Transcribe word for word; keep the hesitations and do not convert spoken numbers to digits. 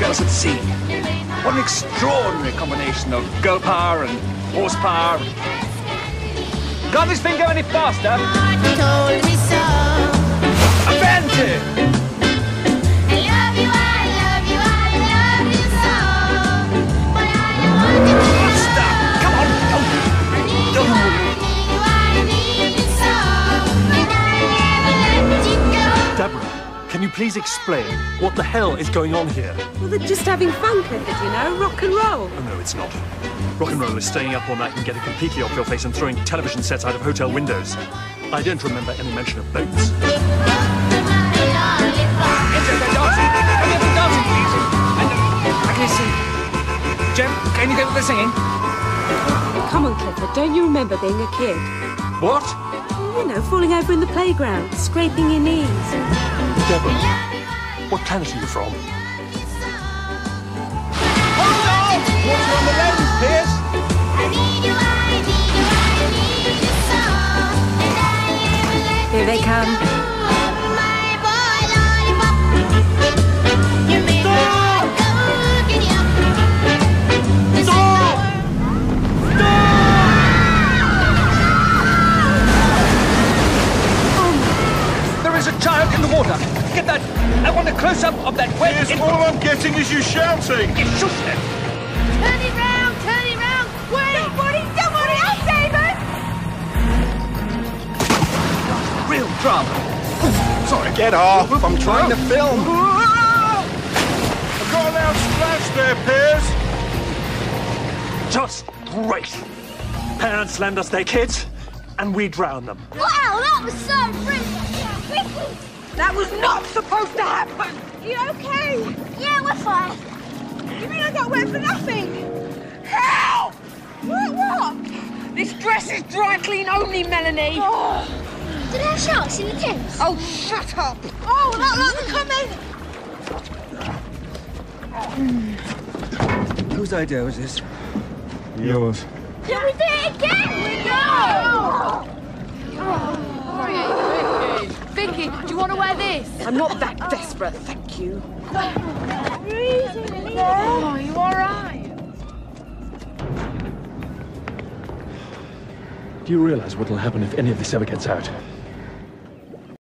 girls at sea. What an extraordinary combination of girl power and horsepower. Can't this thing go any faster? Told me so. Avanti! I love you, I love you, I love you so. But I want you to Stop! Come on! I need you, Don't. I need you, I need you so. And I never let you go. Deborah, can you please explain what the hell is going on here? Well, they're just having fun, Clifford, you know, rock and roll. Oh, no, it's not. Rock and roll is staying up all night and getting completely off your face and throwing television sets out of hotel windows. I don't remember any mention of boats. Yes, yes, they're dancing. Can we have some dancing, please? And, uh, I can see. Jem, can you get what they're singing? Come on, Clifford, don't you remember being a kid? What? You know, falling over in the playground, scraping your knees. Deborah, what planet are you from? Hold on! Water on the lens, Pierce! I need you, I need you, I need you so. And I never let Here they you come. go. My boy lollipop. You make me go giddy up. This is There is a child in the water. Get that. I want a close-up of that wet... Yes, all I'm getting is you shouting. It shoots them. turn it round, turn it round. Wait. Somebody, somebody, I'll save us. Real drama. Sorry, get off. I'm trying to film. I've got a loud splash there, Piers. Just great. Parents lend us their kids, and we drown them. Wow, that was so brilliant. That was not supposed to happen! You okay? Yeah, we're fine. You mean I got wet for nothing? Help! What, what? This dress is dry clean only, Melanie. Oh, Did I have sharks in the Thames? oh shut up! Oh, that like Whose idea was this? Yours. Can we do it again? No! Vicky, do you want to wear this? I'm not that desperate, thank you. Oh, are you all right? Do you realize what will happen if any of this ever gets out?